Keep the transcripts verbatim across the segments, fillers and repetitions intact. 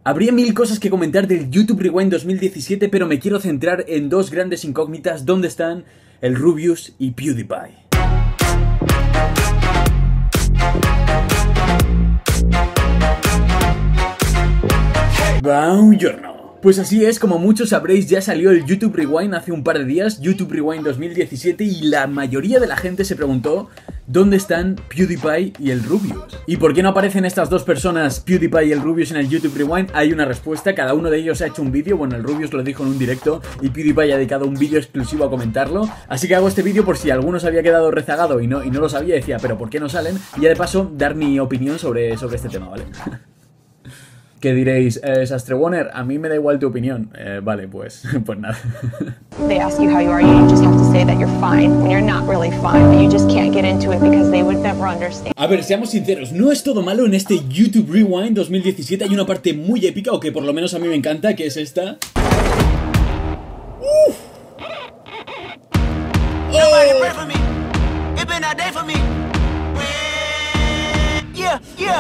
Habría mil cosas que comentar del YouTube Rewind dos mil diecisiete, pero me quiero centrar en dos grandes incógnitas. ¿Dónde están el Rubius y PewDiePie? Buongiorno. Pues así es, como muchos sabréis, ya salió el YouTube Rewind hace un par de días, YouTube Rewind dos mil diecisiete, y la mayoría de la gente se preguntó ¿dónde están PewDiePie y el Rubius? ¿Y por qué no aparecen estas dos personas, PewDiePie y el Rubius, en el YouTube Rewind? Hay una respuesta, cada uno de ellos ha hecho un vídeo, bueno, el Rubius lo dijo en un directo y PewDiePie ha dedicado un vídeo exclusivo a comentarlo, así que hago este vídeo por si alguno se había quedado rezagado y no, y no lo sabía, decía, pero ¿por qué no salen? Y ya de paso, dar mi opinión sobre, sobre este tema, ¿vale? ¿Qué diréis? Eh, Sastre Warner, a mí me da igual tu opinión. Eh, vale, pues, pues nada. They ask you how you are, you just have to say that you're fine when you're not really fine, but you just can't get into it because they would never understand. A ver, seamos sinceros, no es todo malo en este YouTube Rewind dos mil diecisiete. Hay una parte muy épica, o que por lo menos a mí me encanta, que es esta. ¡Uf! Nobody pray for me. It been a day for me. Yeah, yeah.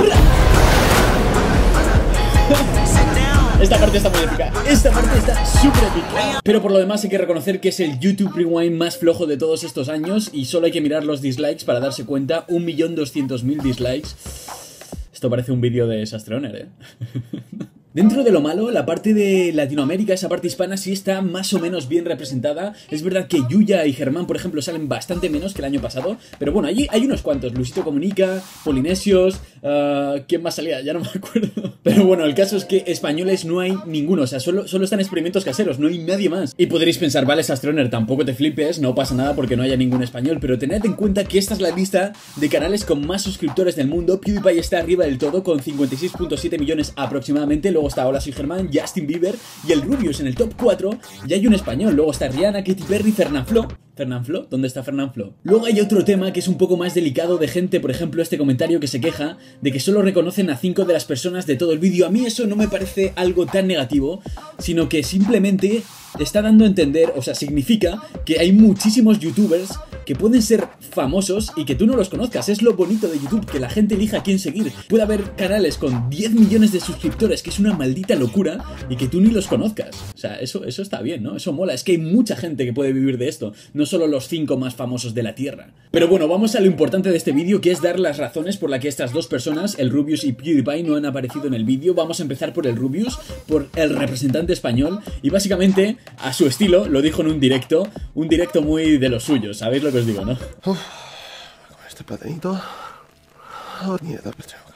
Esta parte está muy épica, esta parte está súper épica. Pero por lo demás hay que reconocer que es el YouTube Rewind más flojo de todos estos años. Y solo hay que mirar los dislikes para darse cuenta. un millón doscientos mil dislikes. Esto parece un vídeo de Sastreoner, eh. Dentro de lo malo, la parte de Latinoamérica, esa parte hispana, sí está más o menos bien representada. Es verdad que Yuya y Germán, por ejemplo, salen bastante menos que el año pasado. Pero bueno, allí hay unos cuantos. Luisito Comunica, Polinesios... Uh, ¿Quién más salía? Ya no me acuerdo. Pero bueno, el caso es que españoles no hay ninguno. O sea, solo, solo están experimentos caseros, no hay nadie más. Y podréis pensar, vale, Sastroner, tampoco te flipes, no pasa nada porque no haya ningún español. Pero tened en cuenta que esta es la lista de canales con más suscriptores del mundo. PewDiePie está arriba del todo con cincuenta y seis punto siete millones aproximadamente. Luego está Hola Soy Germán, Justin Bieber y el Rubius en el top cuatro. Y hay un español. Luego está Rihanna, Katy Perry, Fernanfloo. ¿Fernanfloo? ¿Dónde está Fernanfloo? Luego hay otro tema que es un poco más delicado de gente, por ejemplo, este comentario que se queja de que solo reconocen a cinco de las personas de todo el vídeo. A mí eso no me parece algo tan negativo, sino que simplemente está dando a entender, o sea, significa que hay muchísimos youtubers que pueden ser famosos y que tú no los conozcas. Es lo bonito de YouTube, que la gente elija a quién seguir. Puede haber canales con diez millones de suscriptores, que es una maldita locura, y que tú ni los conozcas. O sea, eso, eso está bien, ¿no? Eso mola. Es que hay mucha gente que puede vivir de esto, no solo los cinco más famosos de la Tierra. Pero bueno, vamos a lo importante de este vídeo, que es dar las razones por las que estas dos personas, el Rubius y PewDiePie, no han aparecido en el vídeo. Vamos a empezar por el Rubius, por el representante español, y básicamente, a su estilo, lo dijo en un directo, un directo muy de los suyos, ¿sabéis lo que os digo, no? Uf, con este platanito. Oh, mierda,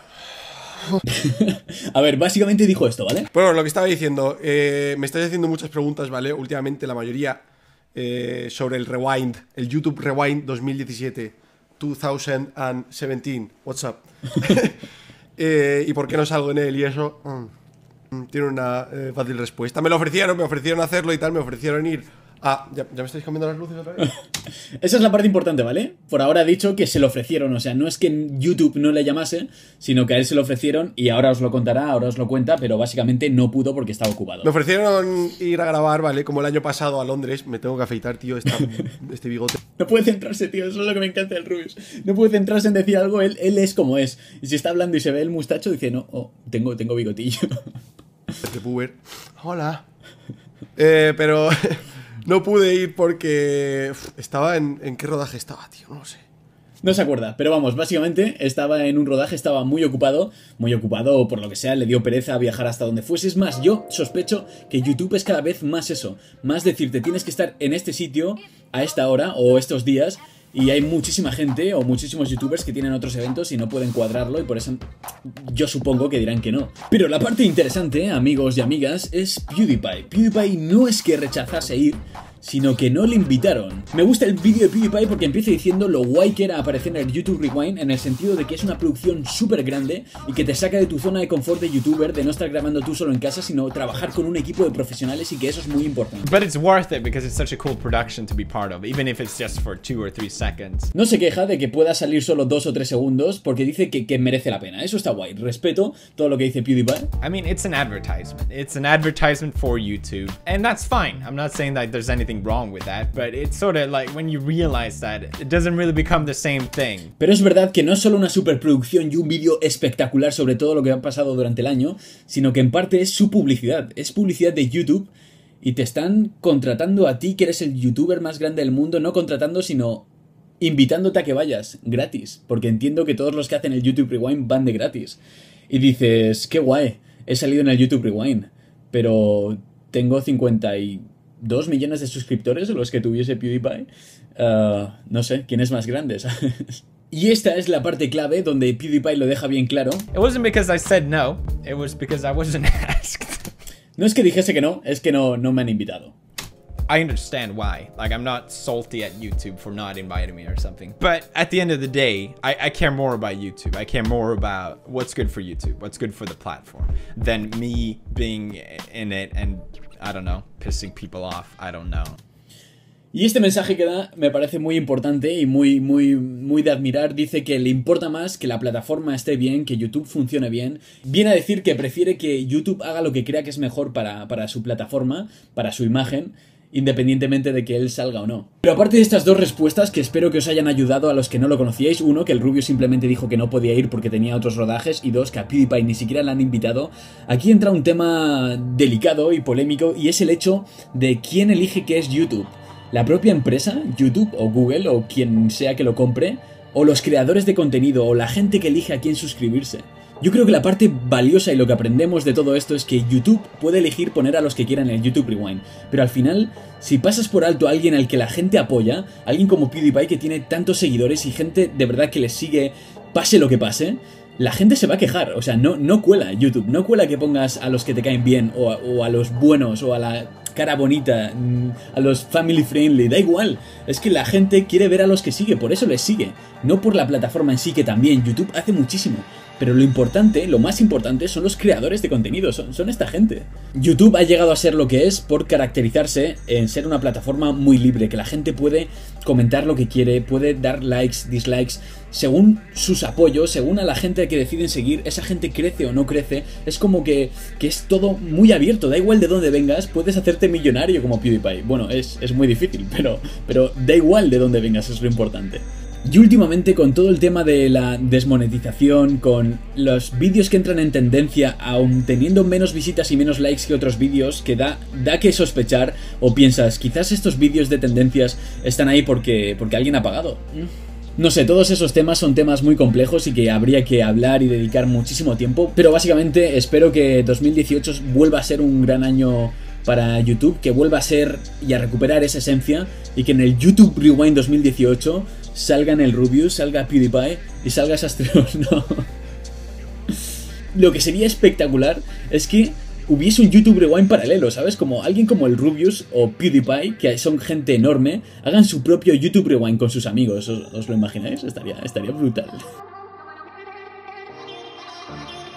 a ver, básicamente dijo esto, ¿vale? Bueno, lo que estaba diciendo, eh, me estáis haciendo muchas preguntas, ¿vale? Últimamente la mayoría eh, sobre el Rewind, el YouTube Rewind dos mil diecisiete, dos mil diecisiete, what's up? eh, y por qué no salgo en él y eso, mm, tiene una eh, fácil respuesta. Me lo ofrecieron, me ofrecieron hacerlo y tal, me ofrecieron ir... Ah, ¿ya, ¿ya me estáis cambiando las luces otra vez? Esa es la parte importante, ¿vale? Por ahora ha dicho que se lo ofrecieron, o sea, no es que YouTube no le llamase, sino que a él se lo ofrecieron y ahora os lo contará, ahora os lo cuenta, pero básicamente no pudo porque estaba ocupado. Me ofrecieron ir a grabar, ¿vale? Como el año pasado a Londres, me tengo que afeitar, tío, esta, este bigote. No puede centrarse, tío, eso es lo que me encanta del Rubius. No puede centrarse en decir algo, él, él es como es. Y si está hablando y se ve el mustacho, dice, no, oh, tengo, tengo bigotillo. Este puber. Hola. Eh, pero... No pude ir porque uf, estaba en... ¿En qué rodaje estaba, tío? No lo sé. No se acuerda, pero vamos, básicamente estaba en un rodaje, estaba muy ocupado, muy ocupado o por lo que sea, le dio pereza viajar hasta donde fuese. Es más, yo sospecho que YouTube es cada vez más eso, más decirte tienes que estar en este sitio a esta hora o estos días. Y hay muchísima gente o muchísimos youtubers que tienen otros eventos y no pueden cuadrarlo y por eso yo supongo que dirán que no. Pero la parte interesante, amigos y amigas, es PewDiePie. PewDiePie no es que rechazase ir, sino que no le invitaron. Me gusta el vídeo de PewDiePie porque empieza diciendo lo guay que era aparecer en el YouTube Rewind, en el sentido de que es una producción súper grande y que te saca de tu zona de confort de youtuber, de no estar grabando tú solo en casa, sino trabajar con un equipo de profesionales, y que eso es muy importante. But it's worth it because it's such a cool production to be part of, even if it's just for two or three seconds. No se queja de que pueda salir solo dos o tres segundos porque dice que, que merece la pena. Eso está guay. Respeto todo lo que dice PewDiePie. I mean, it's an advertisement. It's an advertisement for YouTube, and that's fine. I'm not saying that there's anything anything wrong with that, but it's sort of like when you realize that it doesn't really become the same thing. Pero es verdad que no es solo una superproducción y un vídeo espectacular sobre todo lo que ha pasado durante el año, sino que en parte es su publicidad, es publicidad de YouTube y te están contratando a ti que eres el youtuber más grande del mundo, no contratando sino invitándote a que vayas gratis, porque entiendo que todos los que hacen el YouTube Rewind van de gratis. Y dices, qué guay, he salido en el YouTube Rewind, pero tengo cincuenta y dos millones de suscriptores, los que tuviese PewDiePie. Uh, no sé, ¿quién es más grande? ¿Sabes? Y esta es la parte clave donde PewDiePie lo deja bien claro. It wasn't because I said no, it was because I wasn't asked. No es que dijese que no, es que no, no me han invitado. I understand why. Like, I'm not salty at YouTube for not inviting me or something. But at the end of the day, I, I care more about YouTube. I care more about what's good for YouTube, what's good for the platform, than me being in it and, I don't know, pissing people off. I don't know. Y este mensaje que da me parece muy importante y muy, muy, muy de admirar. Dice que le importa más que la plataforma esté bien, que YouTube funcione bien. Viene a decir que prefiere que YouTube haga lo que crea que es mejor para, para su plataforma, para su imagen, independientemente de que él salga o no. Pero aparte de estas dos respuestas, que espero que os hayan ayudado a los que no lo conocíais. Uno, que el Rubius simplemente dijo que no podía ir porque tenía otros rodajes. Y dos, que a PewDiePie ni siquiera le han invitado. Aquí entra un tema delicado y polémico, y es el hecho de quién elige qué es YouTube. ¿La propia empresa, YouTube o Google o quien sea que lo compre? ¿O los creadores de contenido o la gente que elige a quién suscribirse? Yo creo que la parte valiosa y lo que aprendemos de todo esto es que YouTube puede elegir poner a los que quieran en el YouTube Rewind, pero al final, si pasas por alto a alguien al que la gente apoya, alguien como PewDiePie que tiene tantos seguidores y gente de verdad que les sigue, pase lo que pase, la gente se va a quejar. O sea, no, no cuela YouTube, no cuela que pongas a los que te caen bien o a, o a los buenos o a la cara bonita, a los family friendly, da igual. Es que la gente quiere ver a los que sigue, por eso les sigue, no por la plataforma en sí, que también YouTube hace muchísimo. Pero lo importante, lo más importante son los creadores de contenido, son, son esta gente. YouTube ha llegado a ser lo que es por caracterizarse en ser una plataforma muy libre, que la gente puede comentar lo que quiere, puede dar likes, dislikes, según sus apoyos, según a la gente que deciden seguir, esa gente crece o no crece. Es como que, que es todo muy abierto, da igual de dónde vengas, puedes hacerte millonario como PewDiePie. Bueno, es, es muy difícil, pero, pero da igual de dónde vengas, es lo importante. Y últimamente, con todo el tema de la desmonetización, con los vídeos que entran en tendencia, aun teniendo menos visitas y menos likes que otros vídeos, que da, da que sospechar, o piensas, quizás estos vídeos de tendencias están ahí porque, porque alguien ha pagado. No sé, todos esos temas son temas muy complejos y que habría que hablar y dedicar muchísimo tiempo, pero básicamente espero que dos mil dieciocho vuelva a ser un gran año para YouTube, que vuelva a ser y a recuperar esa esencia, y que en el YouTube Rewind dos mil dieciocho salgan el Rubius, salga PewDiePie y salga Sastreos, no. Lo que sería espectacular es que hubiese un YouTube Rewind paralelo, ¿sabes? Como alguien como el Rubius o PewDiePie, que son gente enorme, hagan su propio YouTube Rewind con sus amigos. ¿Os, os lo imagináis? Estaría, estaría brutal.